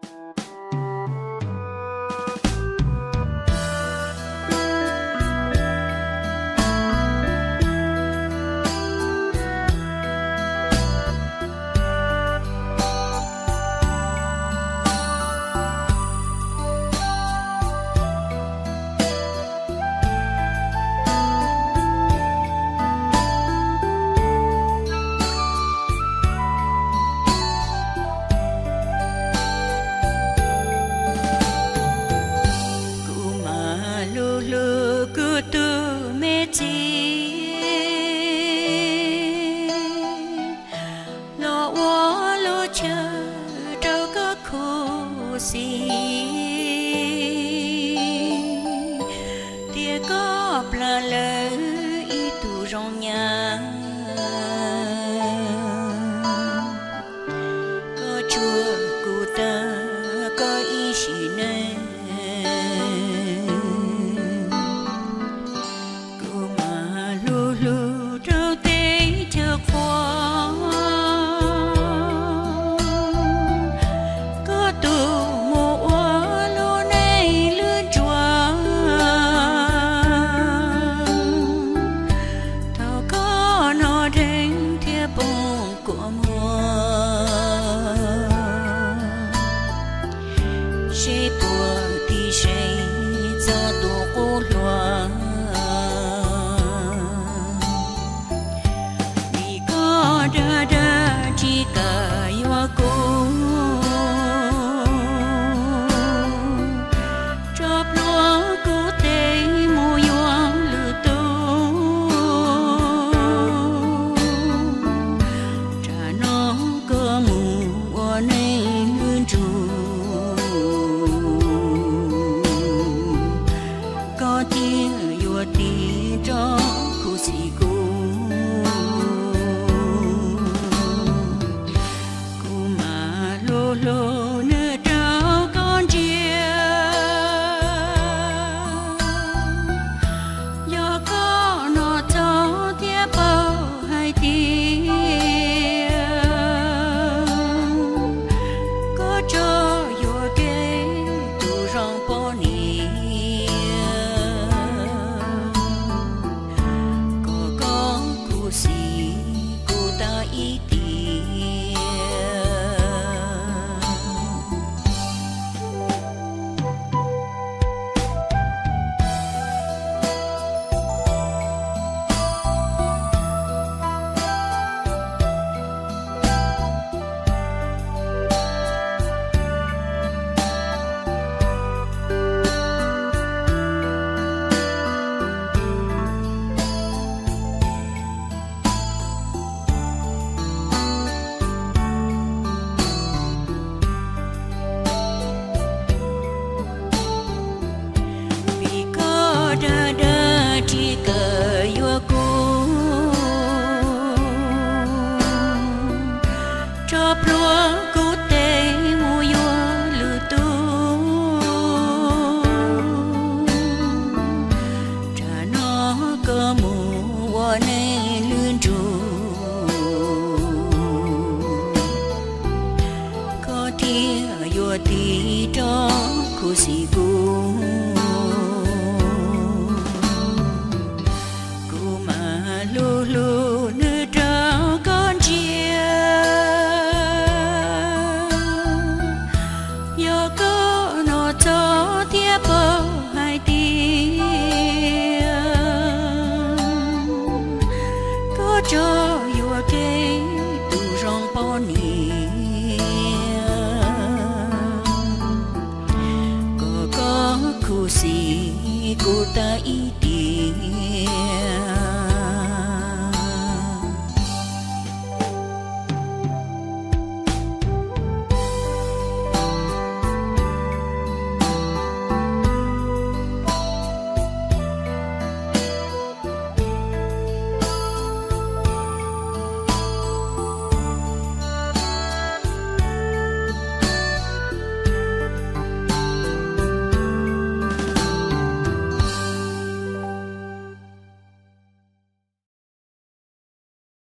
Tia có bla lỡ y tu rong nhà có chùa cụ ta có y xì nè cụ mà lu lu trâu tế chờ khoa có tu she bùa thì she cho tổ cô loa vì có đa đa chỉ cả yêu cô cho lúa cô tê mùa yuang lư tu trả nó cơ mùa này lươn trù có tiếng yêu tiếng cho khu sĩ cô mà lô lô nơi trao con chia do có nó cho tiếp bao hai tiếng có cho yêu kế tu rong bỏ nì si cô ta ý tiền đa đa chỉ cờ yêu cô cho lúa cô tê mùa yêu lư tu trả nó cơ mùa này lươn trù có tia yêu tí cho cô sĩ cô